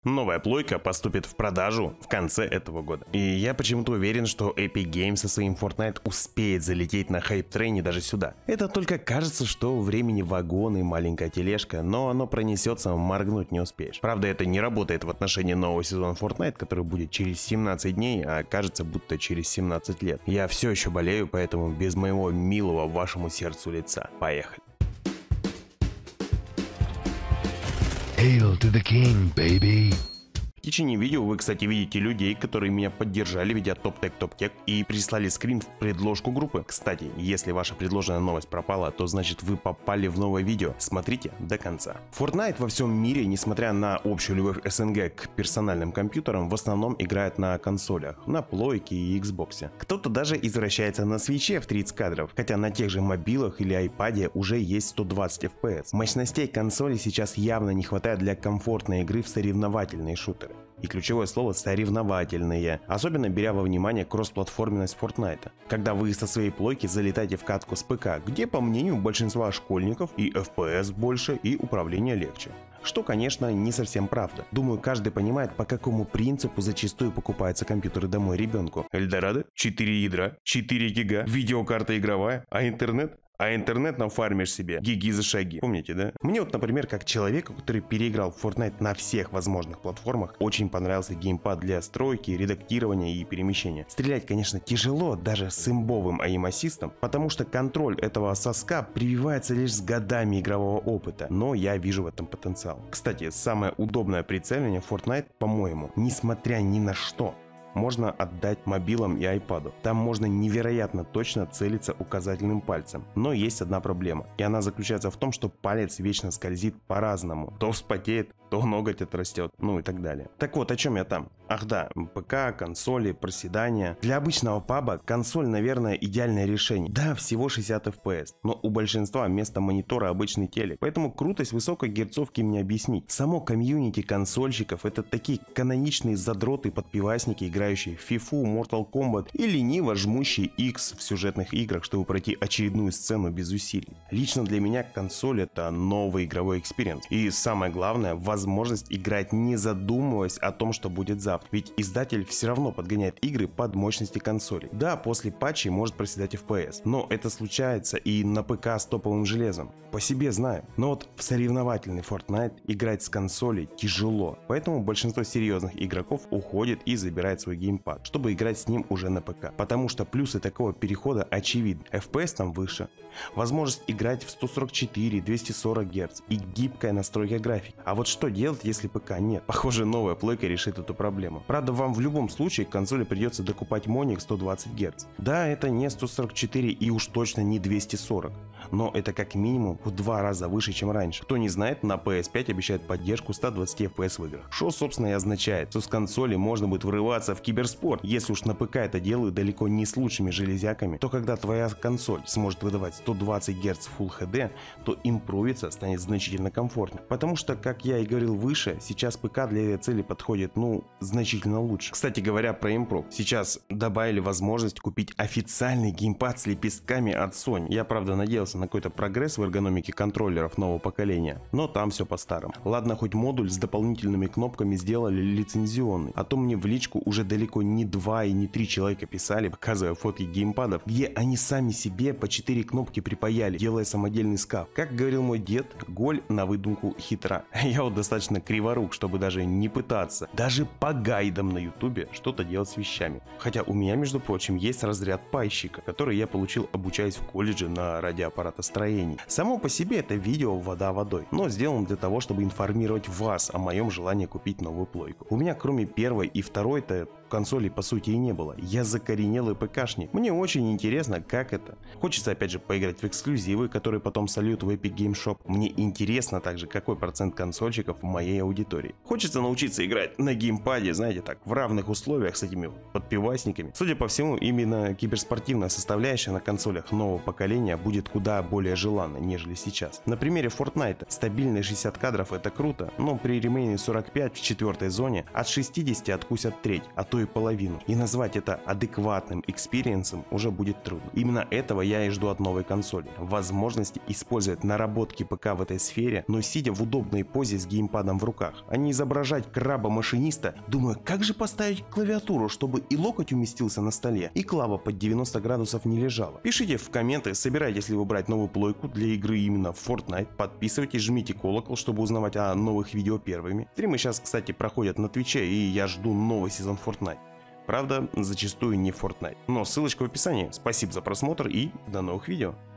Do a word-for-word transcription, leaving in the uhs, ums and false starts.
Новая плойка поступит в продажу в конце этого года. И я почему-то уверен, что Epic Games со своим Fortnite успеет залететь на хайп-трейне даже сюда. Это только кажется, что времени вагон и маленькая тележка, но оно пронесется, моргнуть не успеешь. Правда, это не работает в отношении нового сезона Fortnite, который будет через семнадцать дней, а кажется, будто через семнадцать лет. Я все еще болею, поэтому без моего милого вашему сердцу лица. Поехали. Hail to the king, baby. В течение видео вы, кстати, видите людей, которые меня поддержали, ведя топ-тек топ-тек и прислали скрин в предложку группы. Кстати, если ваша предложенная новость пропала, то значит вы попали в новое видео. Смотрите до конца. Fortnite во всем мире, несмотря на общую любовь СНГ к персональным компьютерам, в основном играет на консолях, на плойке и Xbox. Кто-то даже извращается на свитче в тридцать кадров, хотя на тех же мобилах или айпаде уже есть сто двадцать эф пи эс. Мощностей консоли сейчас явно не хватает для комфортной игры в соревновательные шутеры. И ключевое слово «соревновательные», особенно беря во внимание кроссплатформенность Fortnite. Когда вы со своей плойки залетаете в катку с ПК, где, по мнению большинства школьников, и эф пи эс больше, и управление легче. Что, конечно, не совсем правда. Думаю, каждый понимает, по какому принципу зачастую покупаются компьютеры домой ребенку. Эльдорадо, четыре ядра, четыре гига, видеокарта игровая, а интернет? А интернет нафармишь себе гиги за шаги. Помните, да? Мне вот, например, как человеку, который переиграл в Fortnite на всех возможных платформах, очень понравился геймпад для стройки, редактирования и перемещения. Стрелять, конечно, тяжело, даже с имбовым аим-ассистом, потому что контроль этого соска прививается лишь с годами игрового опыта, но я вижу в этом потенциал. Кстати, самое удобное прицеливание в Fortnite, по-моему, несмотря ни на что, можно отдать мобилам и айпаду. Там можно невероятно точно целиться указательным пальцем. Но есть одна проблема. И она заключается в том, что палец вечно скользит по-разному. То вспотеет, то ноготь отрастет, ну и так далее. Так вот, о чем я там? Ах да, ПК, консоли, проседания. Для обычного паба консоль, наверное, идеальное решение. Да, всего шестьдесят эф пи эс, но у большинства вместо монитора обычный телек. Поэтому крутость высокой герцовки им не объяснить. Само комьюнити консольщиков — это такие каноничные задроты-подпивасники, играющие в FIFA, Mortal Kombat и лениво жмущие X в сюжетных играх, чтобы пройти очередную сцену без усилий. Лично для меня консоль — это новый игровой экспириенс. И самое главное — возможность играть, не задумываясь о том, что будет завтра. Ведь издатель все равно подгоняет игры под мощности консолей. Да, после патчей может проседать эф пи эс, но это случается и на ПК с топовым железом. По себе знаю. Но вот в соревновательный Fortnite играть с консоли тяжело. Поэтому большинство серьезных игроков уходит и забирает свой геймпад, чтобы играть с ним уже на ПК. Потому что плюсы такого перехода очевидны. эф пи эс там выше, возможность играть в сто сорок четыре — двести сорок герц и гибкая настройка графики. А вот что делать, если ПК нет? Похоже, новая плойка решит эту проблему. Правда, вам в любом случае к консоли придется докупать моник сто двадцать герц. Да, это не сто сорок четыре и уж точно не двести сорок. Но это как минимум в два раза выше, чем раньше. Кто не знает, на пи эс пять обещают поддержку ста двадцати эф пи эс в играх. Что, собственно, и означает, что с консоли можно будет врываться в киберспорт. Если уж на ПК это делают далеко не с лучшими железяками, то когда твоя консоль сможет выдавать сто двадцать герц Full эйч ди, то импровиться станет значительно комфортнее. Потому что, как я и говорил выше, сейчас ПК для этой цели подходит, ну, значительно лучше. Кстати говоря, про импров. Сейчас добавили возможность купить официальный геймпад с лепестками от Sony. Я, правда, надеялся на какой-то прогресс в эргономике контроллеров нового поколения, но там все по-старому. Ладно, хоть модуль с дополнительными кнопками сделали лицензионный, а то мне в личку уже далеко не два и не три человека писали, показывая фотки геймпадов, где они сами себе по четыре кнопки припаяли, делая самодельный скаф. Как говорил мой дед, голь на выдумку хитра. Я вот достаточно криворук, чтобы даже не пытаться, даже по гайдам на ютубе, что-то делать с вещами. Хотя у меня, между прочим, есть разряд пайщика, который я получил, обучаясь в колледже на радиоаппаратостроении. Само по себе это видео вода водой, но сделан для того, чтобы информировать вас о моем желании купить новую плойку. У меня кроме первой и второй-то консолей по сути и не было. Я закоренелый ПКшник. Мне очень интересно, как это. Хочется опять же поиграть в эксклюзивы, которые потом сольют в Epic Game Shop. Мне интересно также, какой процент консольщиков в моей аудитории. Хочется научиться играть на геймпаде, знаете, так, в равных условиях с этими подпивасниками. Судя по всему, именно киберспортивная составляющая на консолях нового поколения будет куда более желанной, нежели сейчас. На примере Fortnite стабильные шестьдесят кадров — это круто, но при ремейне сорок пять в четвертой зоне от шестидесяти откусят треть, а то то и половину. И назвать это адекватным экспириенсом уже будет трудно. Именно этого я и жду от новой консоли. Возможности использовать наработки ПК в этой сфере, но сидя в удобной позе с геймпадом в руках, а не изображать краба-машиниста, думаю, как же поставить клавиатуру, чтобы и локоть уместился на столе, и клава под девяносто градусов не лежала. Пишите в комменты, собираетесь ли вы брать новую плойку для игры именно в Fortnite, подписывайтесь, жмите колокол, чтобы узнавать о новых видео первыми. Стримы сейчас, кстати, проходят на Твиче, и я жду новый сезон Fortnite. Правда, зачастую не Fortnite. Но ссылочка в описании. Спасибо за просмотр и до новых видео.